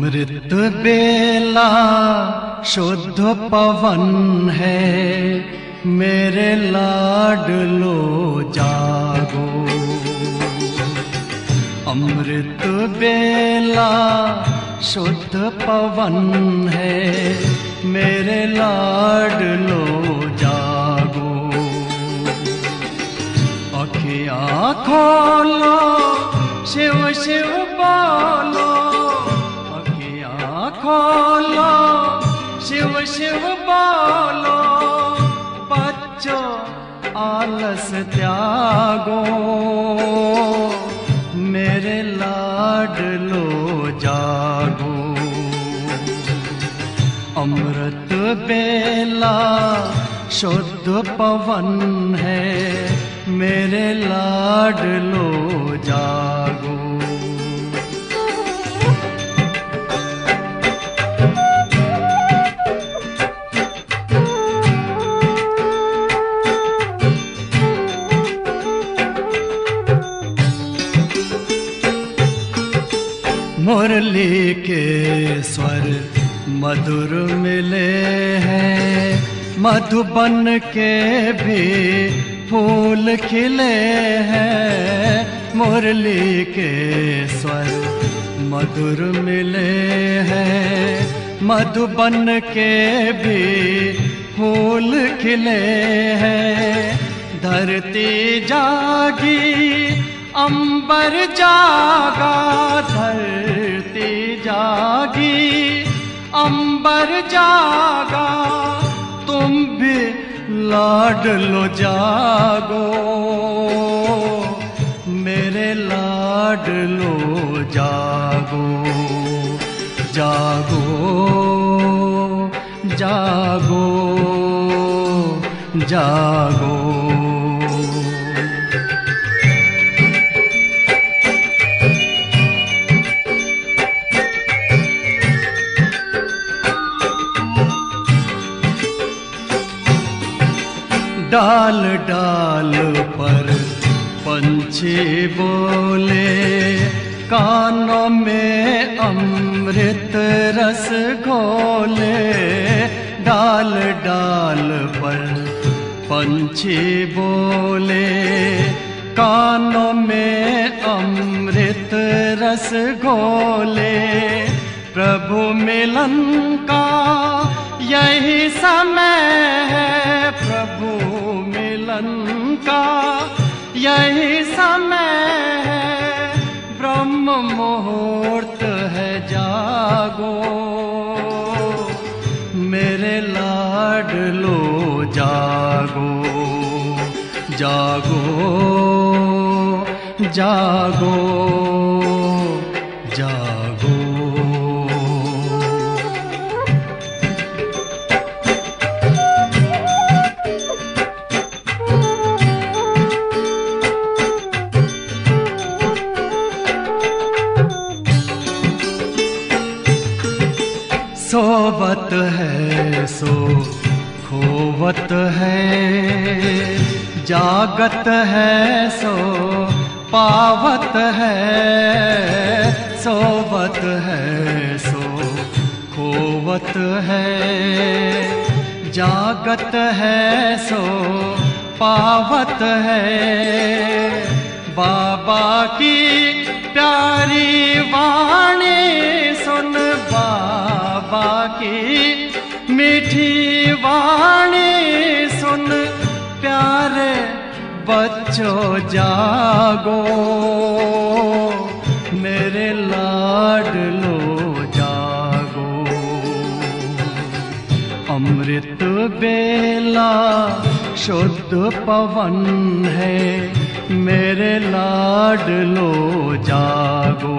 अमृत बेला शुद्ध पवन है, मेरे लाडलो जागो। अमृत बेला शुद्ध पवन है, मेरे लाडलो जागो। अखियाँ खोलो, शिव शिव बोलो, अखियाँ खोलो, शिव शिव बोलो। बच्चों आलस त्यागो, मेरे लाडलो जागो। अमृत बेला शुद्ध पवन है, मेरे लाडलो जागो। मुरली के स्वर मधुर मिले हैं, मधुबन के भी फूल खिले हैं। मुरली के स्वर मधुर मिले हैं, मधुबन के भी फूल खिले हैं। धरती जागी, अंबर जागा, धरती जागी, अंबर जागा। तुम भी लाडलो जागो, मेरे लाडलो जागो। जागो जागो जागो। डाल डाल पर पंछी बोले, कानों में अमृत रस घोले। डाल डाल पर पंछी बोले, कानों में अमृत रस घोले। प्रभु मिलन का यही समय है, प्रभु मिलन का यही समय है। ब्रह्म मुहूर्त है, जागो, मेरे लाडलो जागो। जागो जागो जागो। सोवत है सो खोवत है, जागत है सो पावत है। सोवत है सो खोवत है, जागत है सो पावत है। बाबा की प्यारी वाणी सुन, बाबा की मीठी वाणी सुन। प्यारे बच्चों जागो, मेरे लाडलो जागो। अमृत बेला शुद्ध पवन है, मेरे लाडलो जागो।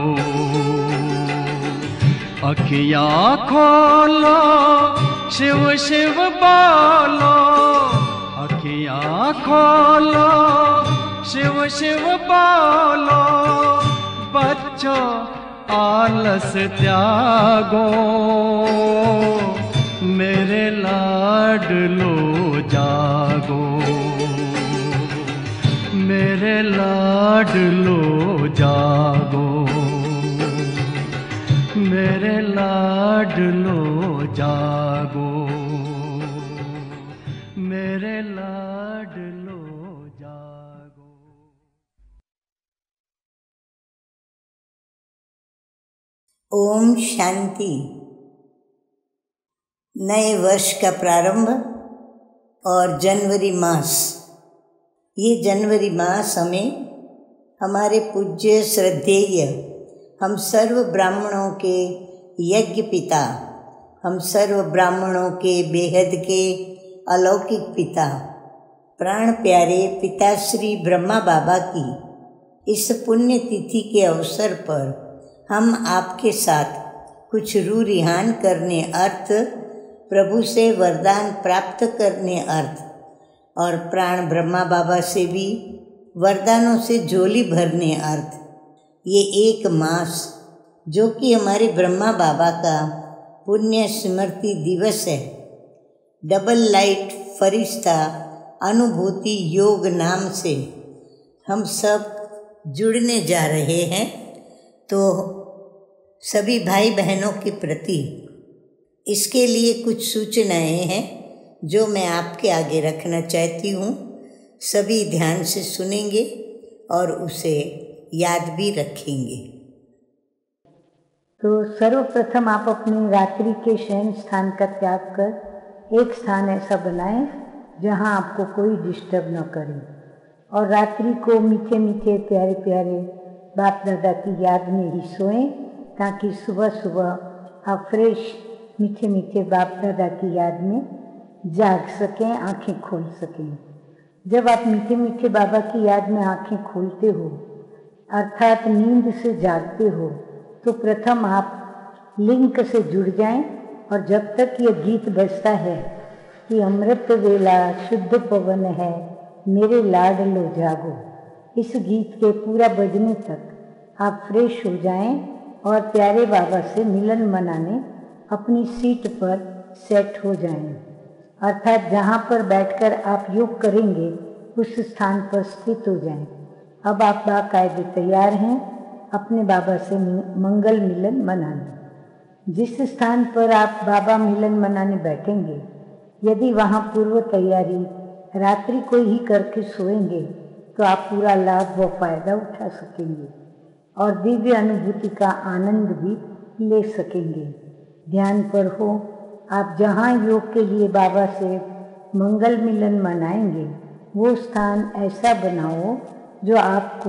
अखियाँ खोलो, शिव शिव बोलो, अखियाँ खोलो, शिव शिव बोलो। बच्चों आलस त्यागो, मेरे लाडलो जागो। मेरे लाडलो जागो, मेरे लाडलो जागो, मेरे लाडलो जागो। ओम शांति। नए वर्ष का प्रारंभ और जनवरी मास। ये जनवरी मास हमें हमारे पूज्य श्रद्धेय, हम सर्व ब्राह्मणों के यज्ञ पिता, हम सर्व ब्राह्मणों के बेहद के अलौकिक पिता, प्राण प्यारे पिताश्री ब्रह्मा बाबा की इस पुण्य तिथि के अवसर पर हम आपके साथ कुछ रूह रिहान करने अर्थ, प्रभु से वरदान प्राप्त करने अर्थ और प्राण ब्रह्मा बाबा से भी वरदानों से झोली भरने अर्थ ये एक मास, जो कि हमारे ब्रह्मा बाबा का पुण्य स्मृति दिवस है, डबल लाइट फरिश्ता अनुभूति योग नाम से हम सब जुड़ने जा रहे हैं। तो सभी भाई बहनों के प्रति इसके लिए कुछ सूचनाएं हैं जो मैं आपके आगे रखना चाहती हूँ। सभी ध्यान से सुनेंगे और उसे याद भी रखेंगे। तो सर्वप्रथम आप अपनी रात्रि के शयन स्थान का त्याग कर एक स्थान ऐसा बनाएं जहां आपको कोई डिस्टर्ब न करे, और रात्रि को मीठे मीठे प्यारे प्यारे बाप दादा की याद में ही सोएं, ताकि सुबह सुबह आप फ्रेश मीठे मीठे बाप दादा की याद में जाग सकें, आंखें खोल सकें। जब आप मीठे मीठे बाबा की याद में आंखें खोलते हो अर्थात नींद से जागते हो, तो प्रथम आप लिंक से जुड़ जाएं, और जब तक ये गीत बजता है कि अमृत वेला शुद्ध पवन है मेरे लाडलो जागो, इस गीत के पूरा बजने तक आप फ्रेश हो जाएं और प्यारे बाबा से मिलन मनाने अपनी सीट पर सेट हो जाएं, अर्थात जहाँ पर बैठकर आप योग करेंगे उस स्थान पर स्थित हो जाएं। अब आप बाकायदे तैयार हैं अपने बाबा से मंगल मिलन मनाने। जिस स्थान पर आप बाबा मिलन मनाने बैठेंगे, यदि वहाँ पूर्व तैयारी रात्रि को ही करके सोएंगे तो आप पूरा लाभ व फायदा उठा सकेंगे और दिव्य अनुभूति का आनंद भी ले सकेंगे। ध्यान पर हो, आप जहाँ योग के लिए बाबा से मंगल मिलन मनाएंगे वो स्थान ऐसा बनाओ जो आपको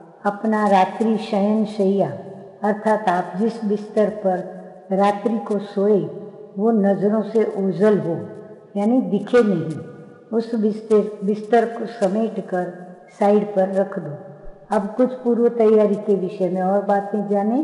अपना रात्रि शयन शैया, अर्थात आप जिस बिस्तर पर रात्रि को सोए वो नज़रों से ओझल हो, यानी दिखे नहीं। उस बिस्तर को समेट कर साइड पर रख दो। अब कुछ पूर्व तैयारी के विषय में और बातें जानें।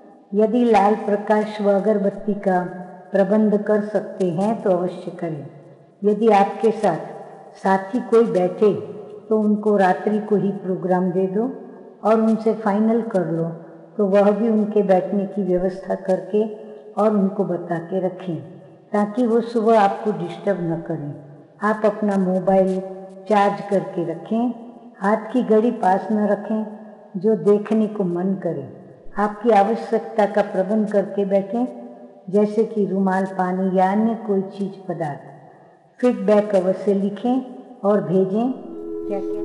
यदि लाल प्रकाश व अगरबत्ती का प्रबंध कर सकते हैं तो अवश्य करें। यदि आपके साथ साथी कोई बैठे तो उनको रात्रि को ही प्रोग्राम दे दो और उनसे फाइनल कर लो, तो वह भी उनके बैठने की व्यवस्था करके और उनको बता के रखें, ताकि वो सुबह आपको डिस्टर्ब न करें। आप अपना मोबाइल चार्ज करके रखें, हाथ की घड़ी पास न रखें जो देखने को मन करे। आपकी आवश्यकता का प्रबंध करके बैठें, जैसे कि रुमाल, पानी या अन्य कोई चीज़ पदार्थ। फीडबैक अवश्य लिखें और भेजें। क्या क्या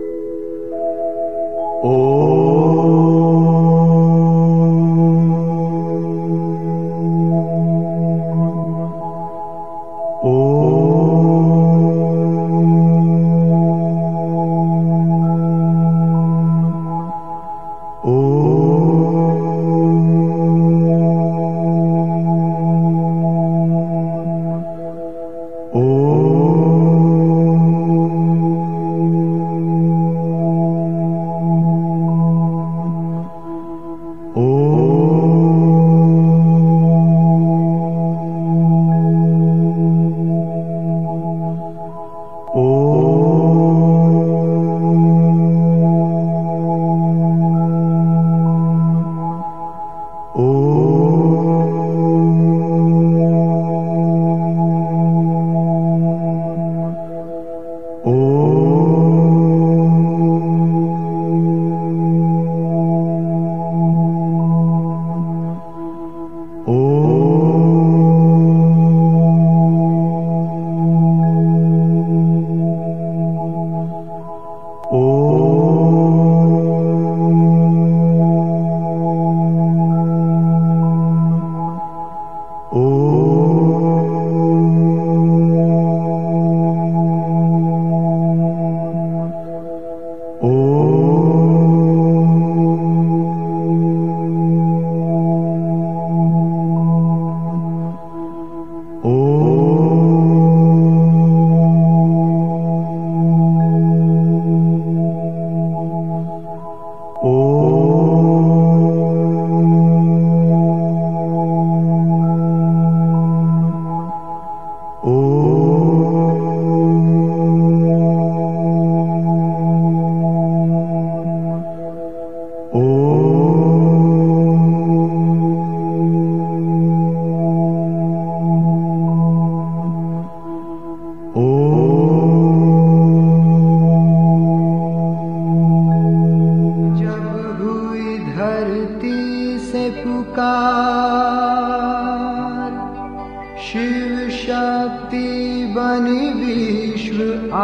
विश्व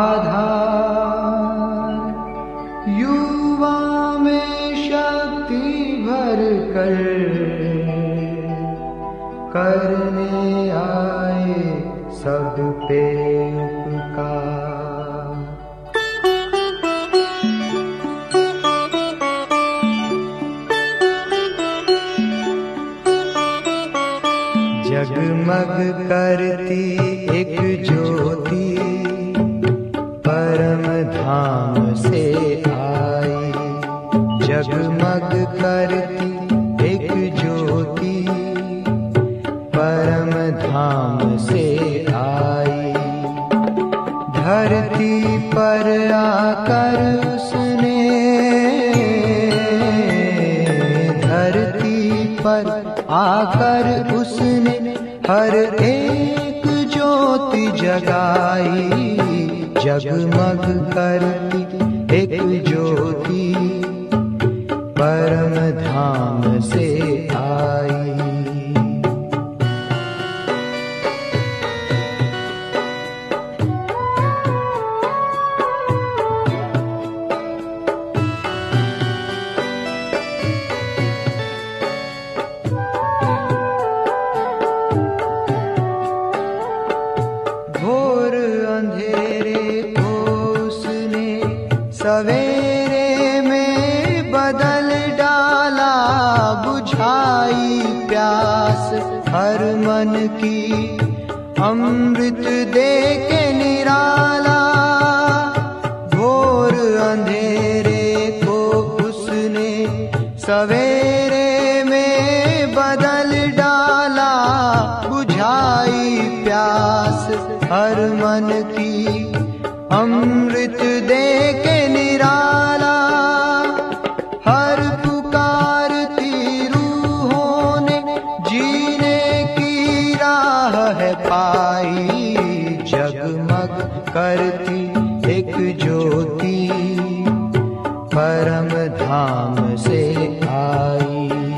आधार, युवा में शक्ति भर कर करने आए सब पे उपकार। जगमग करती एक ज्योति परम धाम से आई, जगमग करती एक ज्योति परम धाम से आई। धरती पर आकर उसने, धरती पर आकर उसने हर एक ज्योति जगाई। जगमग करती एक ज्योति परम धाम से आई। घोर अंधेरे को उसने सवेरे में बदल डाला, बुझाई प्यास हर मन की अमृत दे के निराला। घोर अंधेरे को उसने सवेरे में बदल डाला, बुझाई प्यास हर मन की अमृत दे के निराला। हर पुकारती रूहों ने जीने की राह है पाई। जगमग करती एक ज्योति परम धाम से आई।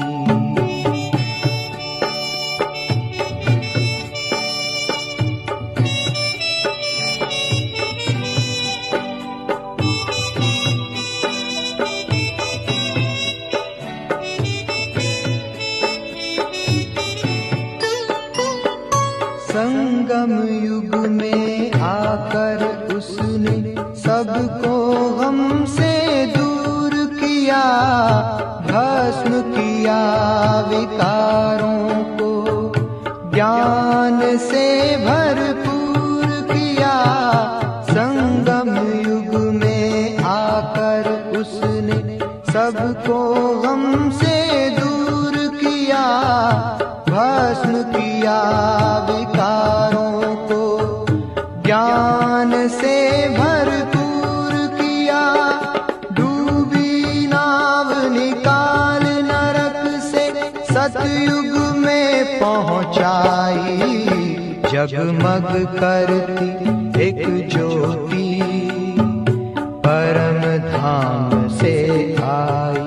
संगम युग में आकर उसने सबको हमसे दूर किया, भस्म किया विकारों को ज्ञान से भरपूर किया। संगम युग में आकर उसने सबको हमसे दूर किया, भस्म किया विकारों को ज्ञान से भरपूर किया। डूबी नाव निकाल नरक से सतयुग में पहुंचाई। जगमग करती एक ज्योति परम धाम से आई।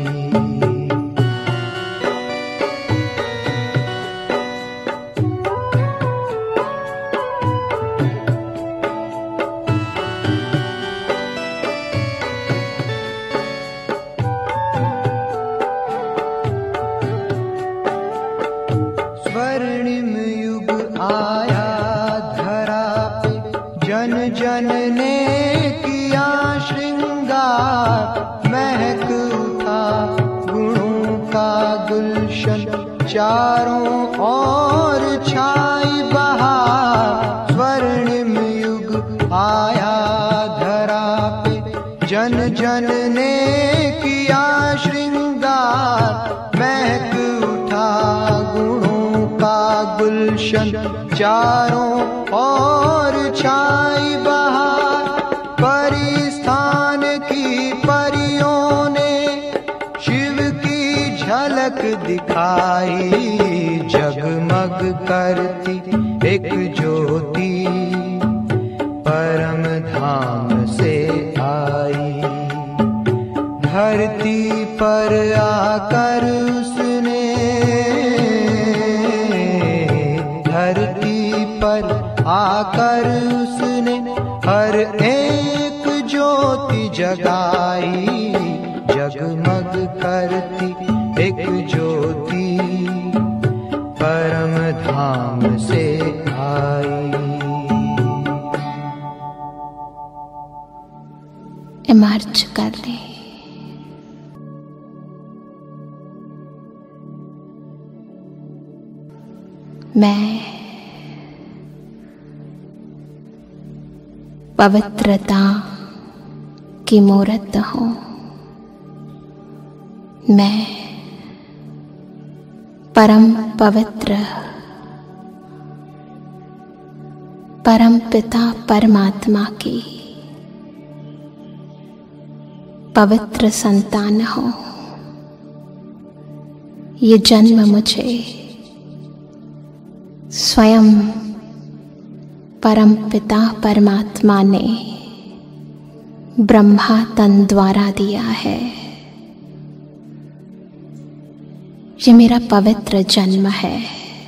स्वर्णिम युग आया धरा पे, जन जन ने किया श्रृंगार। महक उठा गुणों का गुलशन, चारों ओर छाई बहार। स्वर्णिम युग आया धरा पे, जन जन ने किया श्रृंगार। महक उठा गुणों का गुलशन, चारों ओर छाई बहार। परिस्थान की परियों ने शिव की झलक दिखाई। जगमग करती एक ज्योति परम धाम से आई। धरती पर आकर उसने, धरती पर आकर उसने हर एक ज्योति जगाई, जगमग करती एक ज्योति परम धाम से आई। इमर्ज कर ले। मैं पवित्रता की मूर्त हूँ। मैं परम पवित्र परम पिता परमात्मा की पवित्र संतान हूँ। ये जन्म मुझे स्वयं परम पिता परमात्मा ने ब्रह्मा तन द्वारा दिया है। ये मेरा पवित्र जन्म है।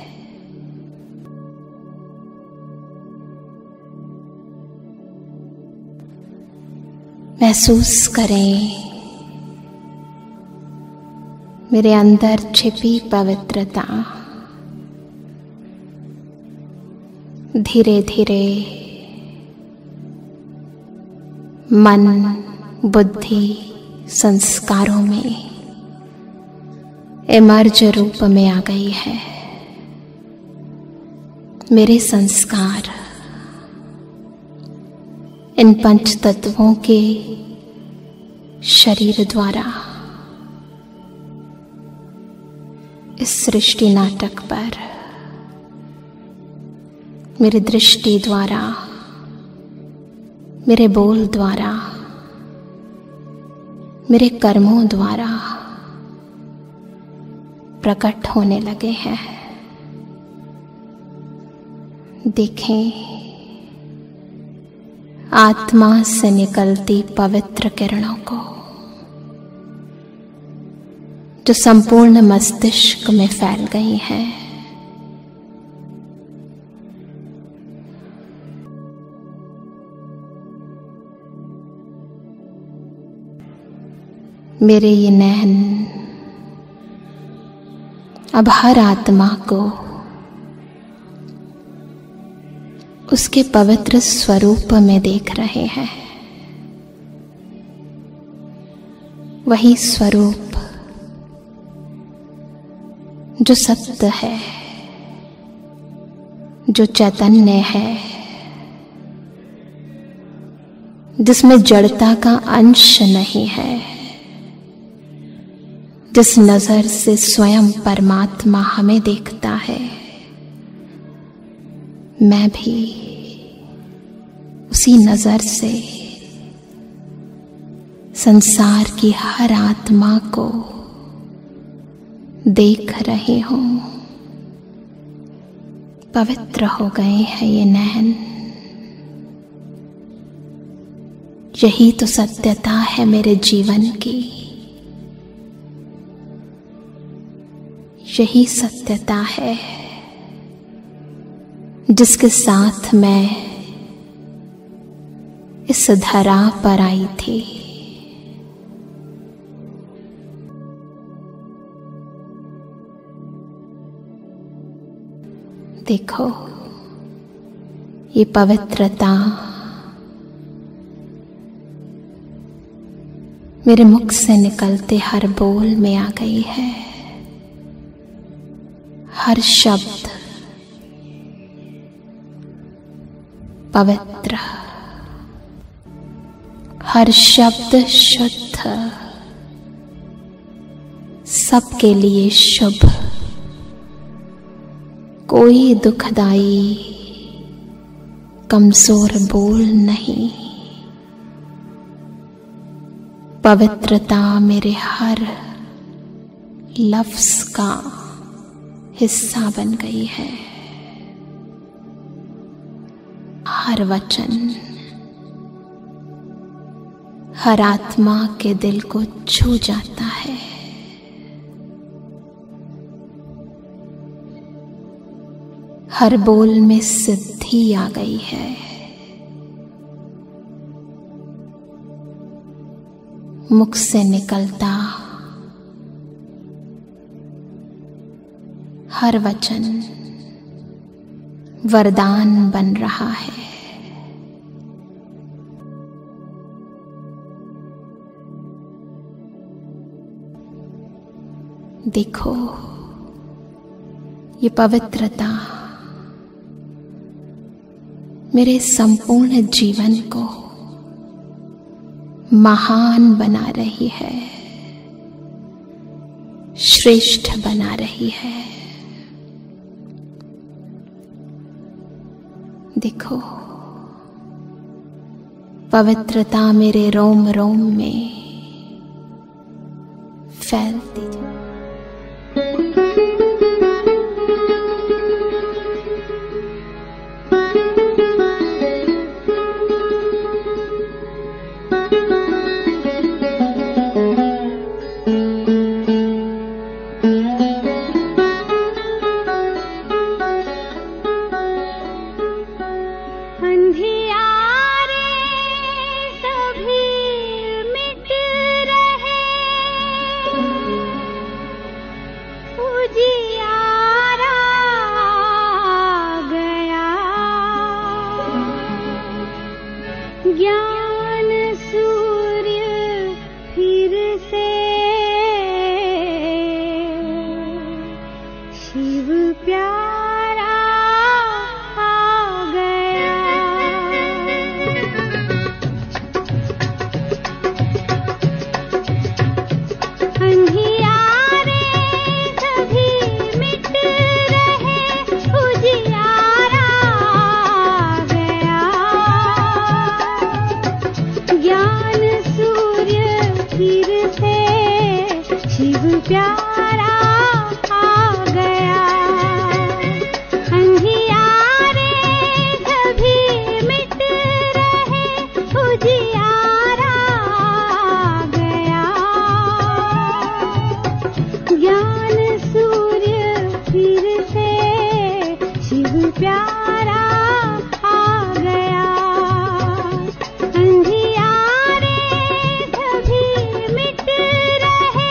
महसूस करें मेरे अंदर छिपी पवित्रता। धीरे धीरे मन, बुद्धि, संस्कारों में इमर्ज रूप में आ गई है। मेरे संस्कार इन पंच तत्वों के शरीर द्वारा इस सृष्टि नाटक पर मेरी दृष्टि द्वारा, मेरे बोल द्वारा, मेरे कर्मों द्वारा प्रकट होने लगे हैं। देखें, आत्मा से निकलती पवित्र किरणों को जो संपूर्ण मस्तिष्क में फैल गई हैं। मेरे ये नैन अब हर आत्मा को उसके पवित्र स्वरूप में देख रहे हैं। वही स्वरूप जो सत्य है, जो चैतन्य है, जिसमें जड़ता का अंश नहीं है, जिस नजर से स्वयं परमात्मा हमें देखता है, मैं भी उसी नजर से संसार की हर आत्मा को देख रही हूं। पवित्र हो गए हैं ये नैन। यही तो सत्यता है मेरे जीवन की। यही सत्यता है जिसके साथ मैं इस धरा पर आई थी। देखो, ये पवित्रता मेरे मुख से निकलते हर बोल में आ गई है। हर शब्द पवित्र, हर शब्द शुद्ध, सबके लिए शुभ। कोई दुखदाई कमजोर बोल नहीं। पवित्रता मेरे हर लफ्ज का हिस्सा बन गई है। हर वचन हर आत्मा के दिल को छू जाता है। हर बोल में सिद्धि आ गई है। मुख से निकलता हर वचन वरदान बन रहा है। देखो, ये पवित्रता मेरे संपूर्ण जीवन को महान बना रही है, श्रेष्ठ बना रही है। देखो, पवित्रता मेरे रोम रोम में फैलती जाए। ज्ञान सूर्य फिर से शिव प्यारा आ गया। अंधियारे सभी मिट रहे, उजियारा आ गया। ज्ञान सूर्य फिर से शिव प्यारा आ गया। अंधियारे सभी मिट रहे, उजियारा आ गया। ज्ञान सूर्य फिर से शिव प्यारा आ गया। अंधियारे सभी मिट रहे।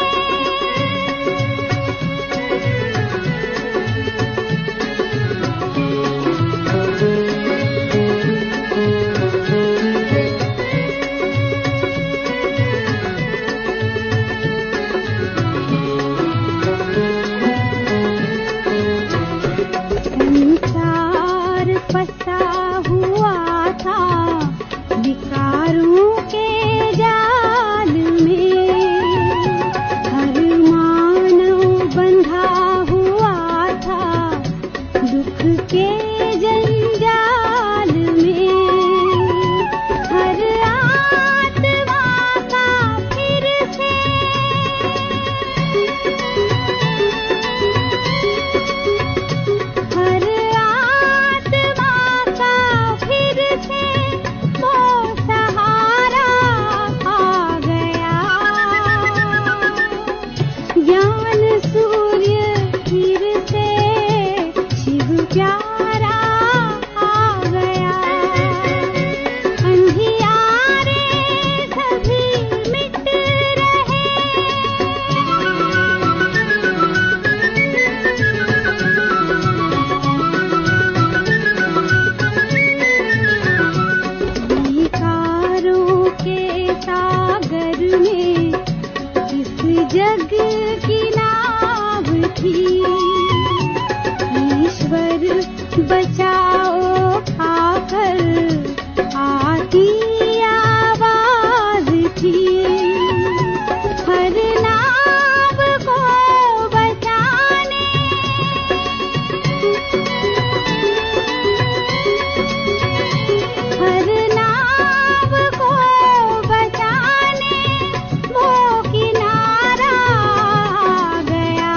संसार फंसा हुआ था विकारों के जाल में, हर मानव बंधा हुआ था दुख के जंजाल में। हर आत्मा का फिर से हर आत्मा का फिर से वो सहारा आ गया। ज्ञान सूर्य फिर से शिव प्यारा आ गया। अंधियारे सभी मिट रहे। विकारों के सागर में इस जग की नाव थी। ईश्वर बचाओ आकर आती आवाज थी। हर नाव को बचाने हर नाव को बचाने वो किनारा आ गया।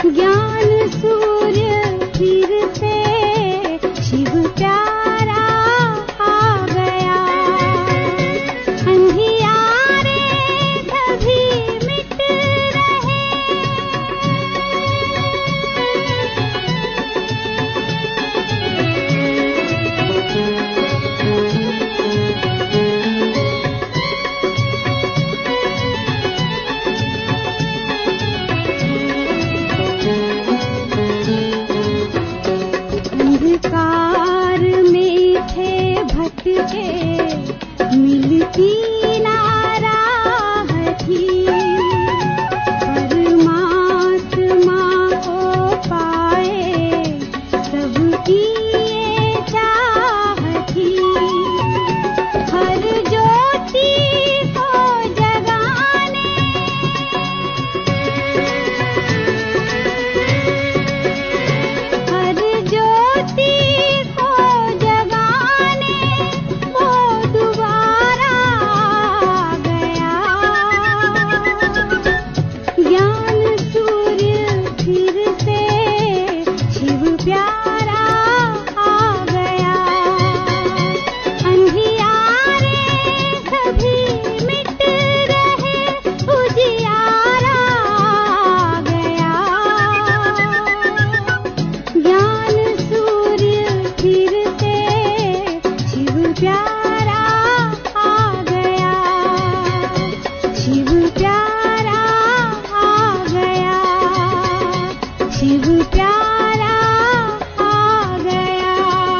ज्ञान सूर्य फिर से शिव प्यारा पथ के मिलती ना राह थी, परमात्मा को पाए सबकी ये चाह थी। हर ज्योति को जगाने, हर ज्योति को जगाने वो दोबारा आ गया। ज्ञान सूर्य फिर से शिव प्यारा आ गया। अंधियारे सभी मिट गए, उजियारा आ गया। ज्ञान सूर्य फिर से शिव प्यारा आ गया। शिव प्यारा आ गया। शिव प्यारा आ गया।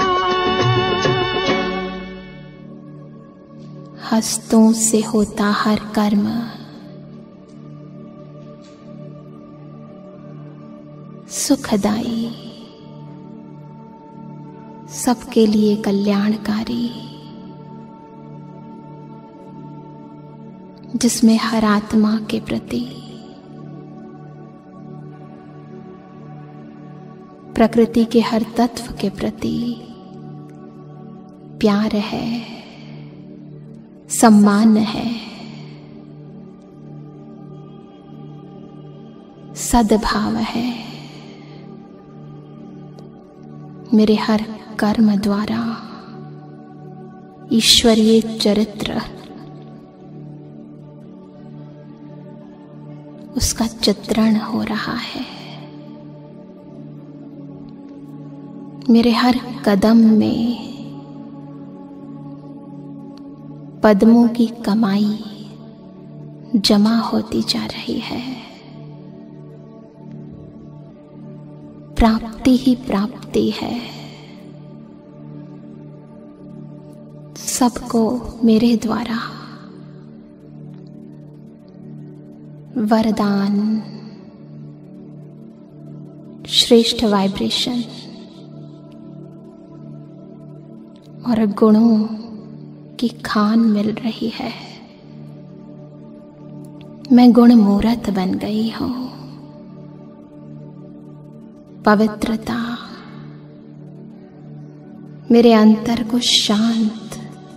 हस्तों से होता हर कर्म सुखदाई, सबके लिए कल्याणकारी, जिसमें हर आत्मा के प्रति, प्रकृति के हर तत्व के प्रति प्यार है, सम्मान है, सद्भाव है। मेरे हर कर्म द्वारा ईश्वरीय चरित्र, उसका चित्रण हो रहा है। मेरे हर कदम में पद्मों की कमाई जमा होती जा रही है। प्राप्ति ही प्राप्ति है। सबको मेरे द्वारा वरदान, श्रेष्ठ वाइब्रेशन और गुणों की खान मिल रही है। मैं गुण मूर्त बन गई हूं। पवित्रता मेरे अंतर को शांत,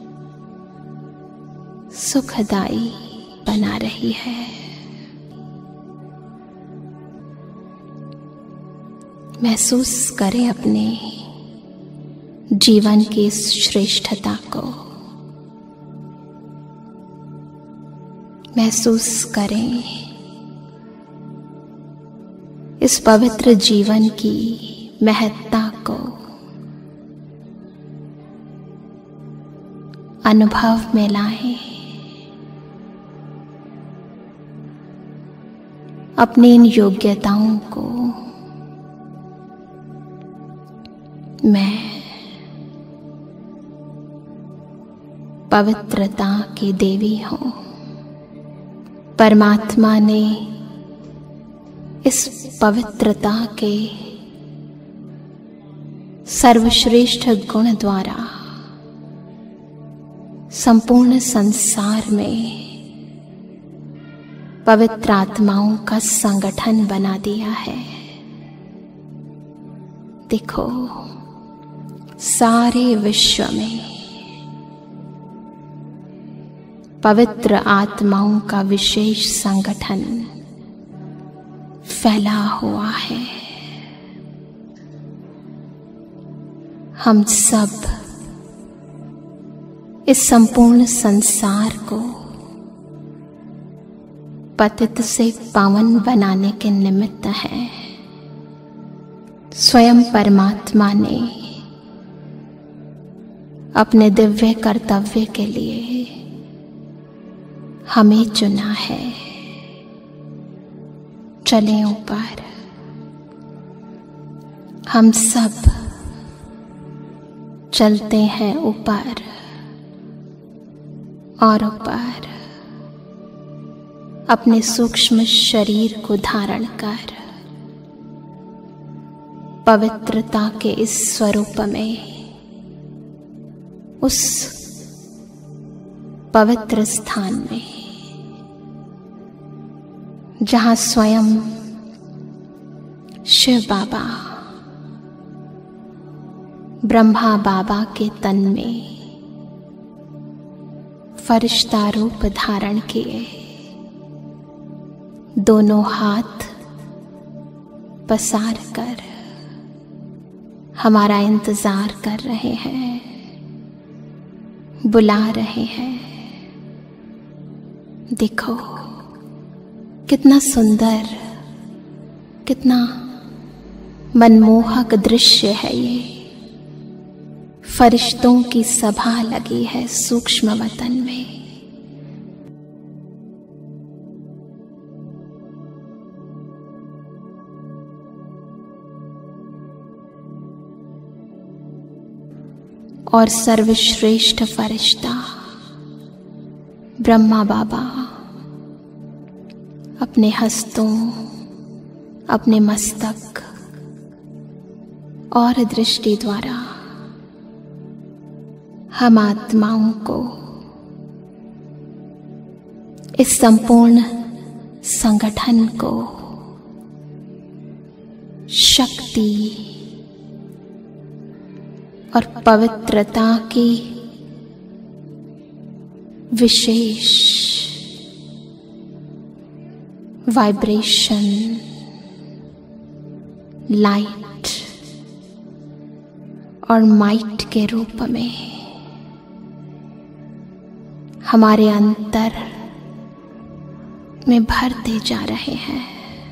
सुखदाई बना रही है। महसूस करें अपने जीवन की इस श्रेष्ठता को। महसूस करें इस पवित्र जीवन की महत्ता को। अनुभव में लाएं। अपनी इन योग्यताओं को मैं पवित्रता की देवी हूं। परमात्मा ने इस पवित्रता के सर्वश्रेष्ठ गुण द्वारा संपूर्ण संसार में पवित्र आत्माओं का संगठन बना दिया है। देखो, सारे विश्व में पवित्र आत्माओं का विशेष संगठन फैला हुआ है। हम सब इस संपूर्ण संसार को पतित से पावन बनाने के निमित्त हैं। स्वयं परमात्मा ने अपने दिव्य कर्तव्य के लिए हमें चुना है। चलें ऊपर। हम सब चलते हैं ऊपर। और ऊपर अपने सूक्ष्म शरीर को धारण कर पवित्रता के इस स्वरूप में, उस पवित्र स्थान में जहां स्वयं शिव बाबा ब्रह्मा बाबा के तन में फरिश्ता रूप धारण किए दोनों हाथ पसार कर हमारा इंतजार कर रहे हैं, बुला रहे हैं। देखो कितना सुंदर, कितना मनमोहक दृश्य है ये। फरिश्तों की सभा लगी है सूक्ष्म वतन में। और सर्वश्रेष्ठ फरिश्ता ब्रह्मा बाबा अपने हस्तों, अपने मस्तक और दृष्टि द्वारा हम आत्माओं को इस संपूर्ण संगठन को शक्ति और पवित्रता की विशेष वाइब्रेशन, लाइट और माइट के रूप में हमारे अंतर में भरते जा रहे हैं।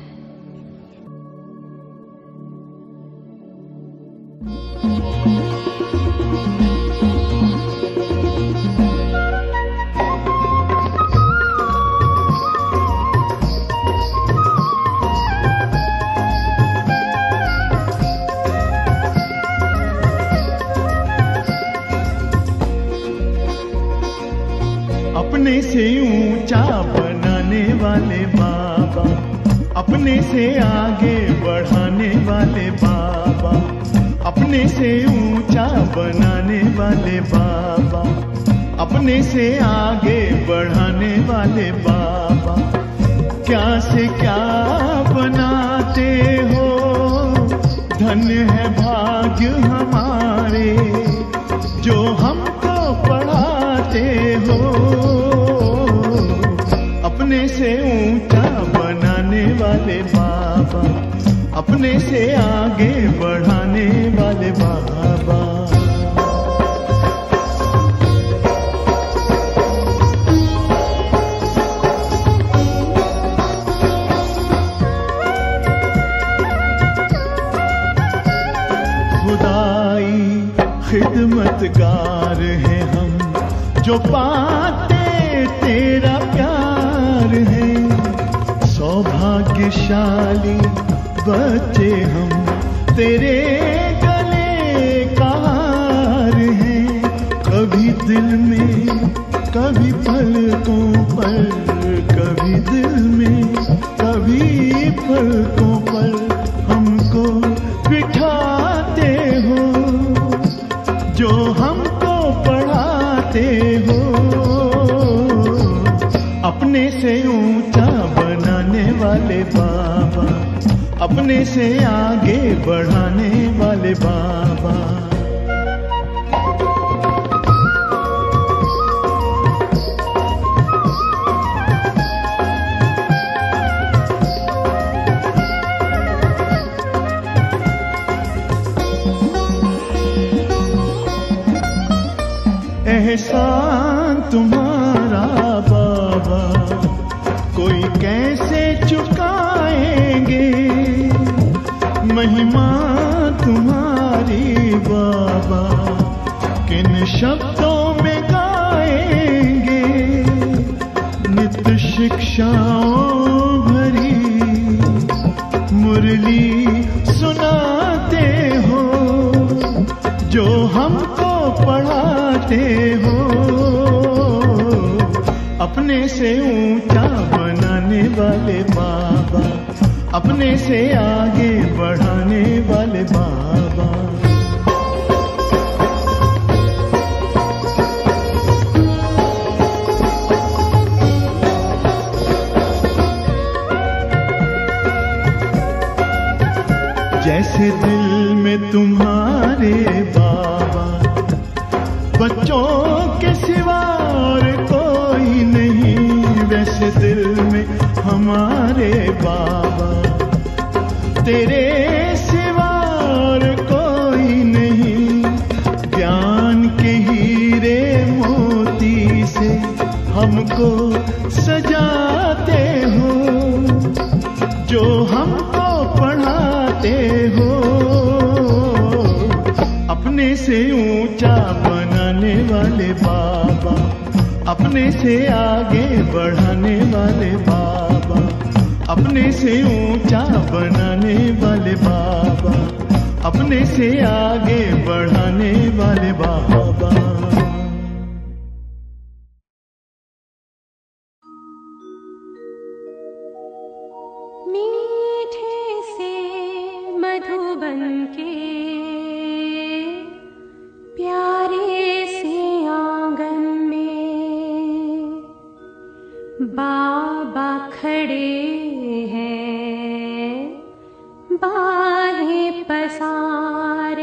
अपने से ऊंचा बनाने वाले बाबा, अपने से आगे बढ़ाने वाले बाबा, अपने से ऊंचा बनाने वाले बाबा, अपने से आगे बढ़ाने वाले बाबा। क्या से क्या बनाते हो, धन्य है भाग्य हमारे जो हमको पढ़ाते हो। अपने से ऊंचा बनाने वाले बाबा, अपने से आगे बढ़ाने वाले बाबा। खुदाई खिदमतगार हैं हम, जो पाते तेरा प्यार है। सौभाग्यशाली बच्चे हम, तेरे गले का हार हैं। कभी दिल में, कभी पलकों पर, कभी दिल में, कभी पलकों पर हमको बिठाते हो, जो हमको पढ़ाते हो। अपने से ऊंचा बनाने वाले बाबा, अपने से आगे बढ़ाने वाले बाबा। एहसान तुम्हारा बाबा कोई कैसे चुकाएंगे, महिमा तुम्हारी बाबा किन शब्दों में गाएंगे। नित्य शिक्षाओं भरी मुरली सुनाते हो, जो हमको पढ़ाते हो। अपने से ऊंचा बनाने वाले बाबा, अपने से आगे बढ़ाने वाले बाबा। जैसे दिल में तुम्हारे बाबा बच्चों के सिवा और कोई नहीं, वैसे दिल में हमारे बाबा तेरे सिवा और कोई नहीं। ज्ञान के हीरे मोती से हमको सजाते हो, जो हमको पढ़ाते हो। अपने से ऊंचा बनाने वाले बाबा, अपने से आगे बढ़ाने वाले बाबा, अपने से ऊंचा बनाने वाले बाबा, अपने से आगे बढ़ाने वाले बाबा। मीठे से मधुबन के प्यारे से आंगन में बाबा खड़े हैं बाहें पसारे।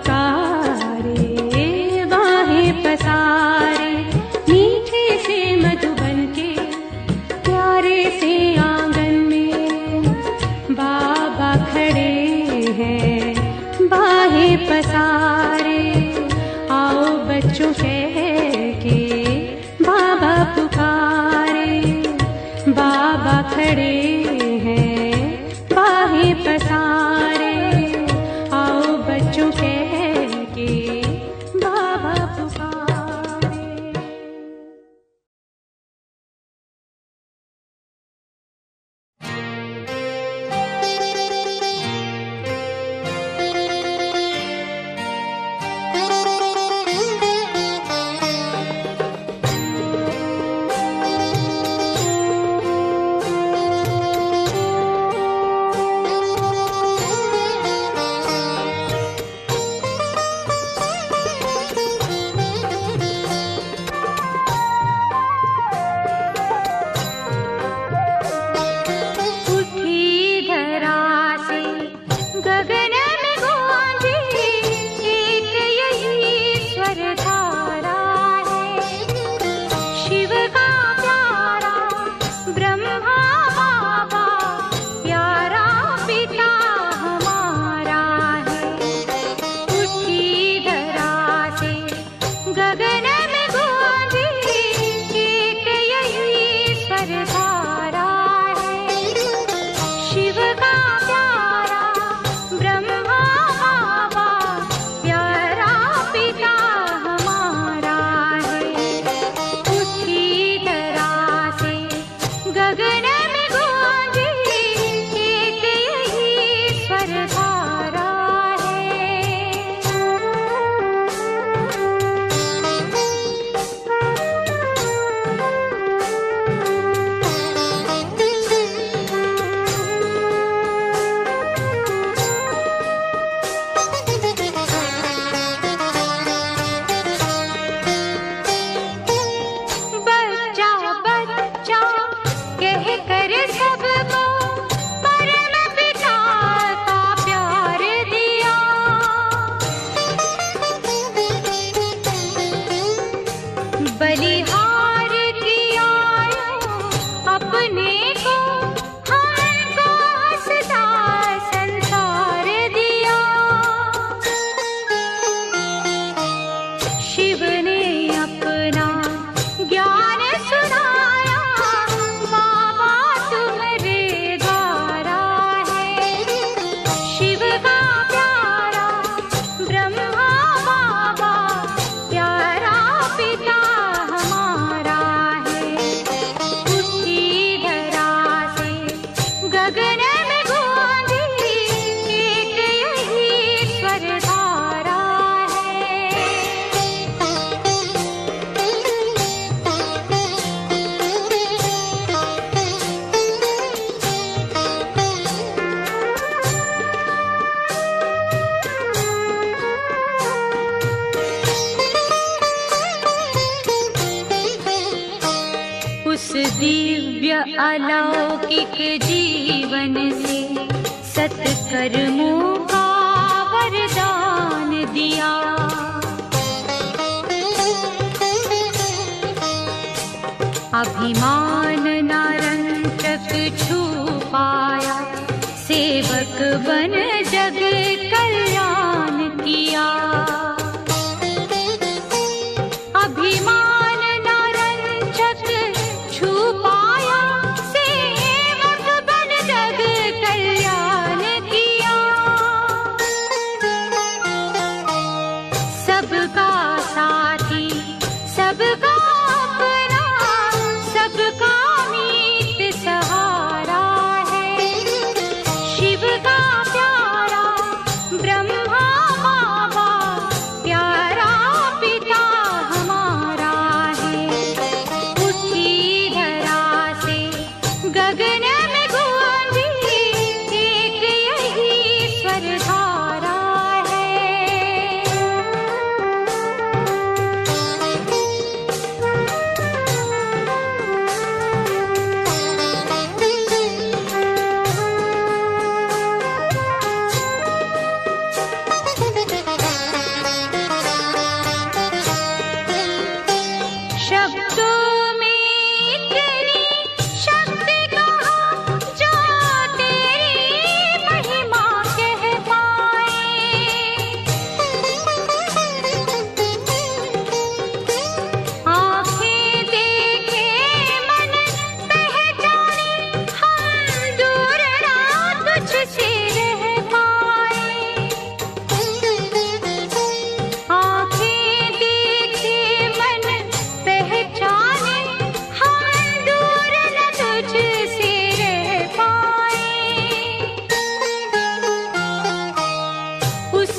पुकारे बाहें पसारे, मीठे से मधुबन के प्यारे से आंगन में बाबा खड़े हैं बाहें पसारे। आओ बच्चों कह के बाबा पुकारे, बाबा खड़े हैं बाहें पसारे। आओ बच्चों कह के बाबा पुकारे। अलौकिक जीवन से सत्कर्मों का वरदान दिया। अभिमान नारंचक छू पाया, सेवक बन जग कल्याण किया। अभिमान नारंचक छू पाया, सेवक बन जग कल्याण किया। सबका साथी सबका अपना, सबका मीत सहारा है। शिव का प्यार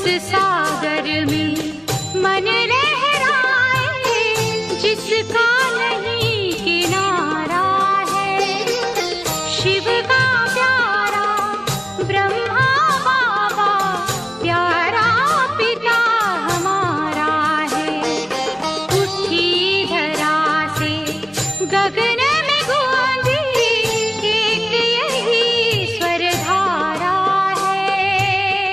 सागर में मन लहराए जिसका नहीं किनारा है। शिव का प्यारा ब्रह्मा बाबा प्यारा पिता हमारा है। उठी धरा से गगन में गूंजी एक यही स्वर धारा है।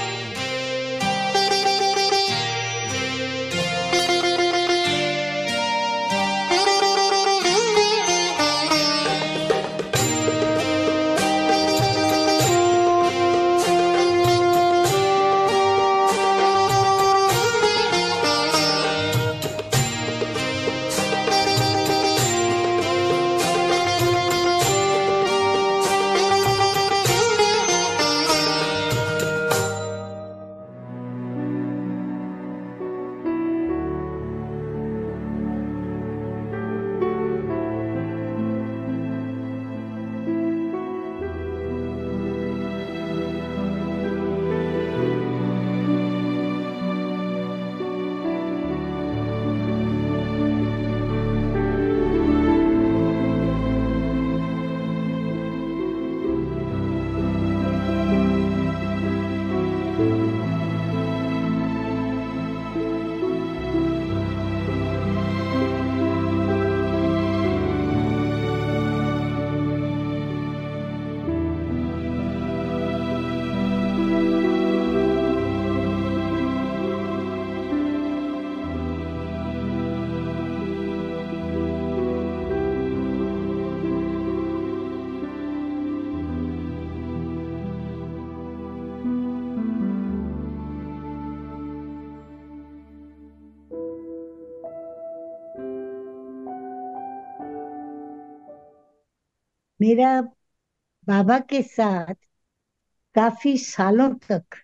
मेरा बाबा के साथ काफी सालों तक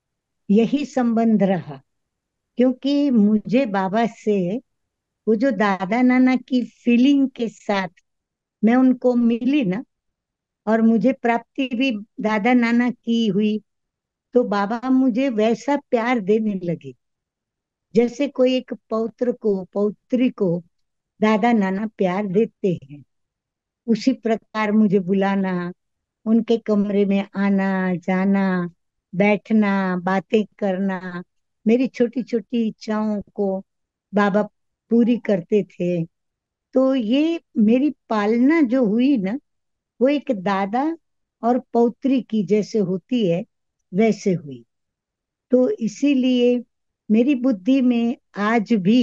यही संबंध रहा, क्योंकि मुझे बाबा से वो जो दादा नाना की फीलिंग के साथ मैं उनको मिली ना, और मुझे प्राप्ति भी दादा नाना की हुई, तो बाबा मुझे वैसा प्यार देने लगे जैसे कोई एक पौत्र को पौत्री को दादा नाना प्यार देते हैं। उसी प्रकार मुझे बुलाना, उनके कमरे में आना जाना, बैठना, बातें करना, मेरी छोटी छोटी इच्छाओं को बाबा पूरी करते थे। तो ये मेरी पालना जो हुई ना, वो एक दादा और पौत्री की जैसे होती है वैसे हुई। तो इसीलिए मेरी बुद्धि में आज भी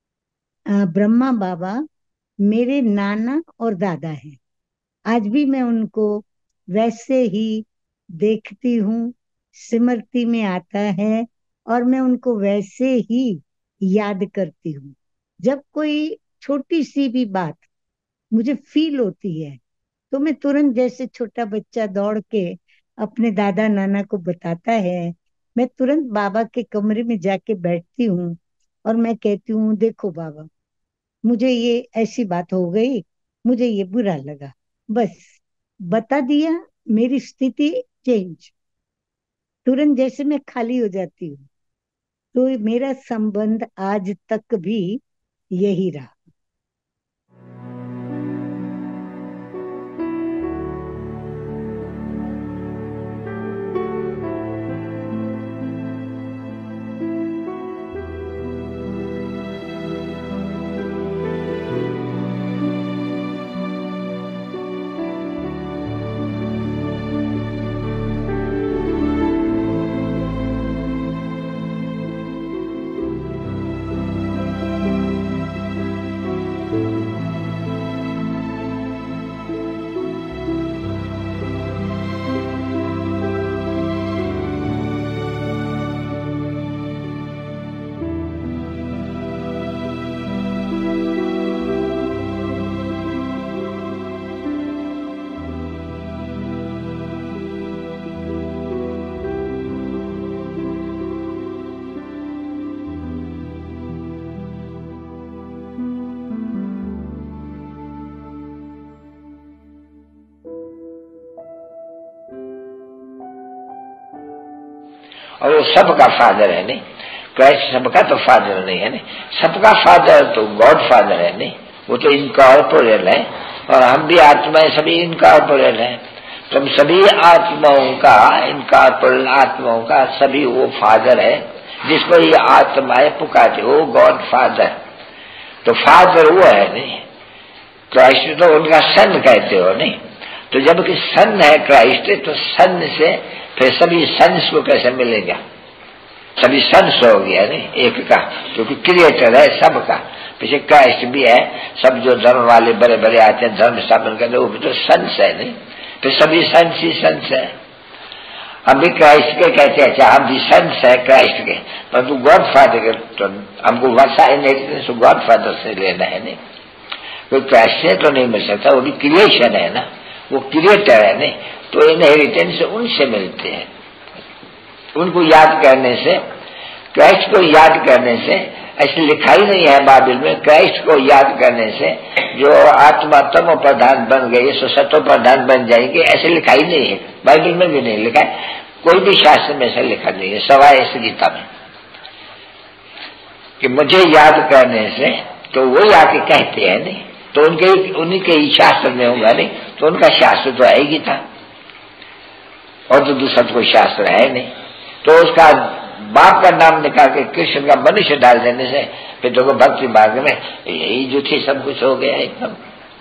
ब्रह्मा बाबा मेरे नाना और दादा हैं। आज भी मैं उनको वैसे ही देखती हूँ, स्मृति में आता है, और मैं उनको वैसे ही याद करती हूँ। जब कोई छोटी सी भी बात मुझे फील होती है तो मैं तुरंत, जैसे छोटा बच्चा दौड़ के अपने दादा नाना को बताता है, मैं तुरंत बाबा के कमरे में जाके बैठती हूँ और मैं कहती हूँ, देखो बाबा, मुझे ये ऐसी बात हो गई, मुझे ये बुरा लगा, बस बता दिया, मेरी स्थिति चेंज, तुरंत जैसे मैं खाली हो जाती हूँ। तो मेरा संबंध आज तक भी यही रहा। और वो सबका फादर है नहीं। क्राइस्ट सबका तो फादर नहीं है नहीं, सबका फादर तो गॉड फादर है नहीं, वो तो इनकॉर्पोरेल है। और हम भी आत्माएं सभी इनकॉर्पोरेल है। तुम सभी आत्माओं का, इनकॉर्पोरेल आत्माओं का सभी वो फादर है जिसको ये आत्माएं पुकारते हो, गॉड फादर। तो फादर वो है नहीं, क्राइस्ट तो उनका सन कहते हो नहीं। तो जब कि सन है क्राइस्ट, तो सन से फिर सभी सन्स को कैसे मिलेगा? सभी सन्स हो गया नहीं एक का, क्योंकि क्रिएटर है सबका। पीछे क्राइस्ट भी है, सब जो धर्म वाले बड़े बड़े आते हैं धर्म स्थापन करने, वो भी तो सन्स है नहीं। तो सभी सन्स ही सन्स है। हम भी क्राइस्ट के कहते हैं, अच्छा हम भी सन्स है क्राइस्ट के, परंतु गॉड फादर के तो हमको वर्षा इनहेरिटेंस गॉड फादर से लेना है नहीं, कोई क्राइस्ट से तो नहीं मिल सकता। वो भी क्रिएशन है ना, वो क्रिएटर है नहीं, तो इनहेरिटेंस उनसे मिलते हैं। उनको याद करने से, क्राइस्ट को याद करने से, ऐसे लिखा ही नहीं है बाइबल में, क्राइस्ट को याद करने से जो आत्मा तमो प्रधान बन गई सो सतो प्रधान बन जाएंगे, ऐसे लिखा ही नहीं है, बाइबल में भी नहीं लिखा है, कोई भी शास्त्र में ऐसा लिखा नहीं है, सवाए इस गीता में कि मुझे याद करने से, तो वो आके कहते हैं नहीं, तो उन्हीं के ही शास्त्र में होगा नहीं, तो उनका शास्त्र तो है गीता, और तो दूसरा कोई शास्त्र है नहीं। तो उसका बाप का नाम निकाल के कृष्ण का मनुष्य डाल देने से फिर तो भक्ति मार्ग में यही जो थी सब कुछ हो गया एकदम।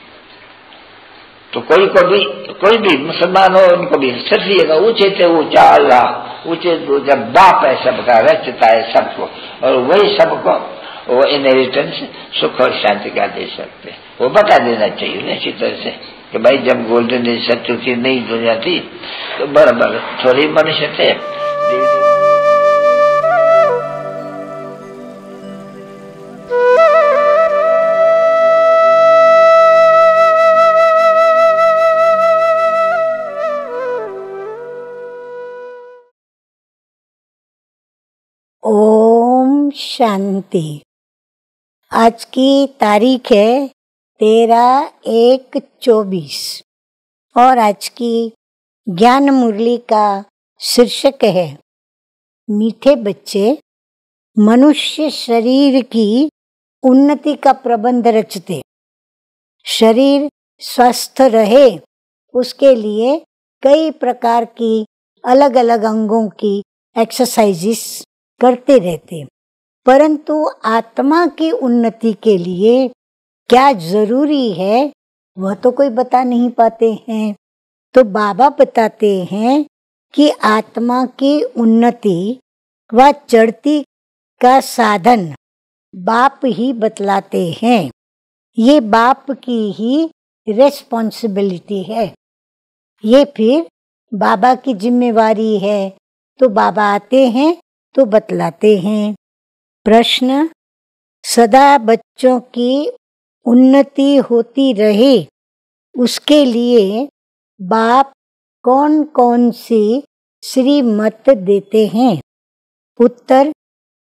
तो कोई भी मुसलमान हो, उनको भी सिर्फ ये ऊंचे थे ऊंचा अल्लाह, ऊंचे जब बाप है सबका, रचता है सबको, और वही सबको वो इनहेरिटेंस सुख और शांति का दे सकते, वो बता देना चाहिए निश्चित तरह से कि भाई जब गोल्डन एज सत्य की नई दुनिया थी तो बराबर थोड़े मनुष्य थे। ओम शांति। आज की तारीख है 13/1/24 और आज की ज्ञान मुरली का शीर्षक है मीठे बच्चे मनुष्य शरीर की उन्नति का प्रबंध रचते। शरीर स्वस्थ रहे उसके लिए कई प्रकार की अलग अलग अंगों की एक्सरसाइजेस करते रहते, परंतु आत्मा की उन्नति के लिए क्या जरूरी है वह तो कोई बता नहीं पाते हैं। तो बाबा बताते हैं कि आत्मा की उन्नति व चढ़ती का साधन बाप ही बतलाते हैं। ये बाप की ही रिस्पॉन्सिबिलिटी है, ये फिर बाबा की जिम्मेवारी है। तो बाबा आते हैं तो बतलाते हैं। प्रश्न, सदा बच्चों की उन्नति होती रहे उसके लिए बाप कौन कौन सी श्रीमत देते हैं? उत्तर,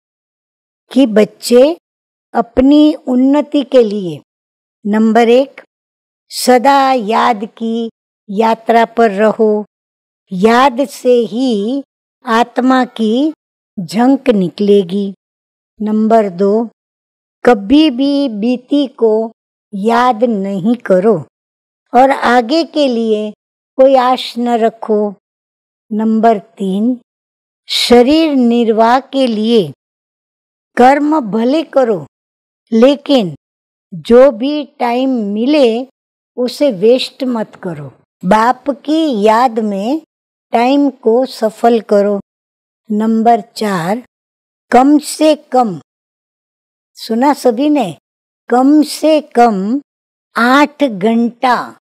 कि बच्चे अपनी उन्नति के लिए नंबर 1 सदा याद की यात्रा पर रहो। याद से ही आत्मा की झंक निकलेगी। नंबर 2 कभी भी बीती को याद नहीं करो और आगे के लिए कोई आश न रखो। नंबर 3 शरीर निर्वाह के लिए कर्म भले करो, लेकिन जो भी टाइम मिले उसे वेस्ट मत करो। बाप की याद में टाइम को सफल करो। नंबर 4 कम से कम, सुना सभी ने, कम से कम 8 घंटा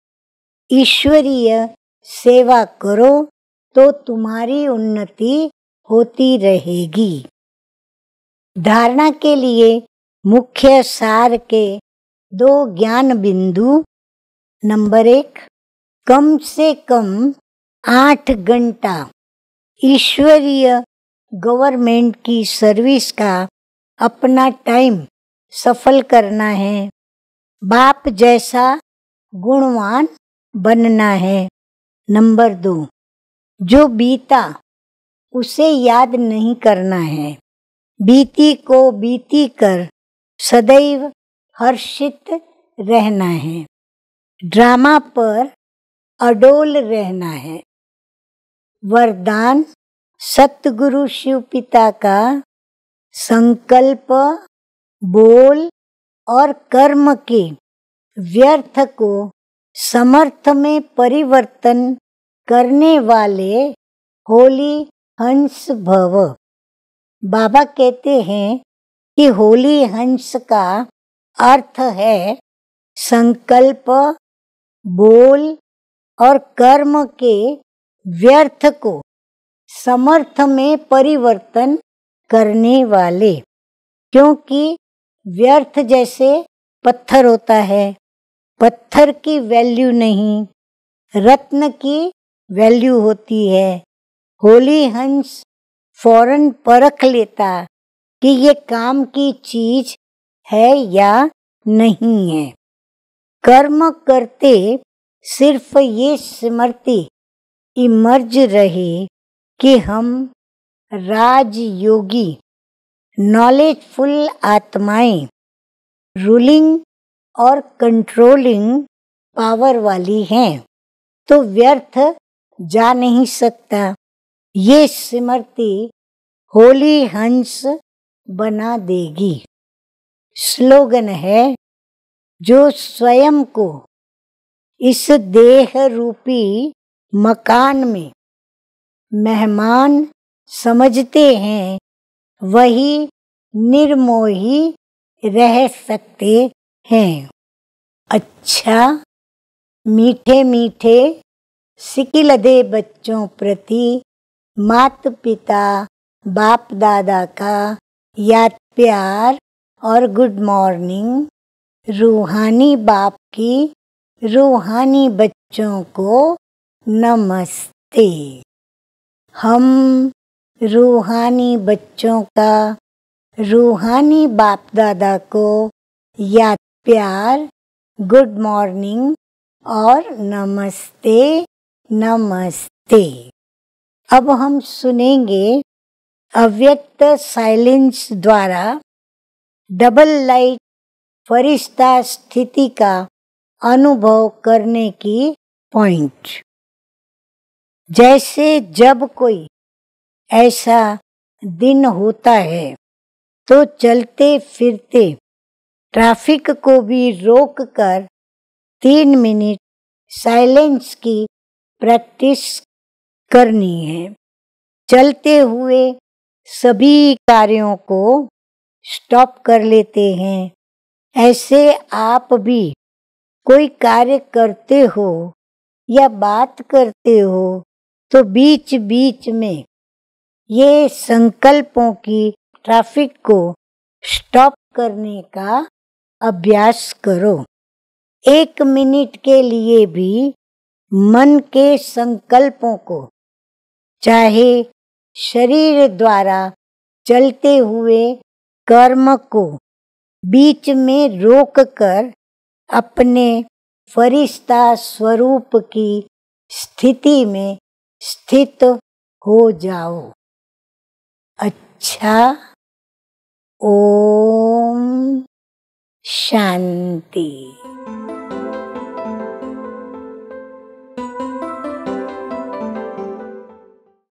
ईश्वरीय सेवा करो तो तुम्हारी उन्नति होती रहेगी। धारणा के लिए मुख्य सार के 2 ज्ञान बिंदु। नंबर 1 कम से कम 8 घंटा ईश्वरीय गवर्नमेंट की सर्विस का अपना टाइम सफल करना है। बाप जैसा गुणवान बनना है। नंबर 2 जो बीता उसे याद नहीं करना है। बीती को बीती कर सदैव हर्षित रहना है। ड्रामा पर अडोल रहना है। वरदान सतगुरु शिव पिता का संकल्प, बोल और कर्म के व्यर्थ को समर्थ में परिवर्तन करने वाले होली हंस भव। बाबा कहते हैं कि होली हंस का अर्थ है संकल्प, बोल और कर्म के व्यर्थ को समर्थ में परिवर्तन करने वाले। क्योंकि व्यर्थ जैसे पत्थर होता है, पत्थर की वैल्यू नहीं, रत्न की वैल्यू होती है। होली हंस फौरन परख लेता कि ये काम की चीज है या नहीं है। कर्म करते सिर्फ ये स्मृति इमर्ज रहे कि हम राजयोगी नॉलेजफुल आत्माएं रूलिंग और कंट्रोलिंग पावर वाली हैं, तो व्यर्थ जा नहीं सकता। ये स्मृति होली हंस बना देगी। स्लोगन है, जो स्वयं को इस देह रूपी मकान में मेहमान समझते हैं, वही निर्मोही रह सकते हैं। अच्छा, मीठे मीठे सिकिलदे बच्चों प्रति माता पिता बाप दादा का याद प्यार और गुड मॉर्निंग। रूहानी बाप की रूहानी बच्चों को नमस्ते। हम रूहानी बच्चों का रूहानी बाप दादा को याद प्यार, गुड मॉर्निंग और नमस्ते नमस्ते। अब हम सुनेंगे अव्यक्त साइलेंस द्वारा डबल लाइट फरिश्ता स्थिति का अनुभव करने की पॉइंट। जैसे जब कोई ऐसा दिन होता है तो चलते फिरते ट्रैफिक को भी रोककर 3 मिनट साइलेंस की प्रैक्टिस करनी है। चलते हुए सभी कार्यों को स्टॉप कर लेते हैं। ऐसे आप भी कोई कार्य करते हो या बात करते हो तो बीच बीच में ये संकल्पों की ट्रैफिक को स्टॉप करने का अभ्यास करो। 1 मिनट के लिए भी मन के संकल्पों को, चाहे शरीर द्वारा चलते हुए कर्म को, बीच में रोककर अपने फरिश्ता स्वरूप की स्थिति में स्थित हो जाओ। अच्छा, ओम शांति।